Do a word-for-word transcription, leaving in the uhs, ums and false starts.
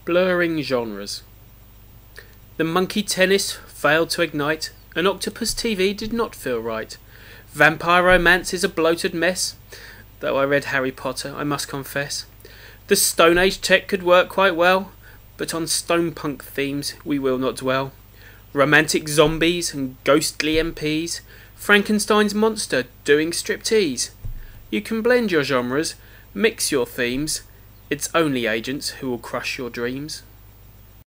Blurring genres. The monkey tennis failed to ignite, and Octopus T V did not feel right. Vampire romance is a bloated mess, though I read Harry Potter, I must confess. The Stone Age tech could work quite well, but on stone-punk themes we will not dwell. Romantic zombies and ghostly M Ps, Frankenstein's monster doing striptease. You can blend your genres, mix your themes, it's only agents who will crush your dreams.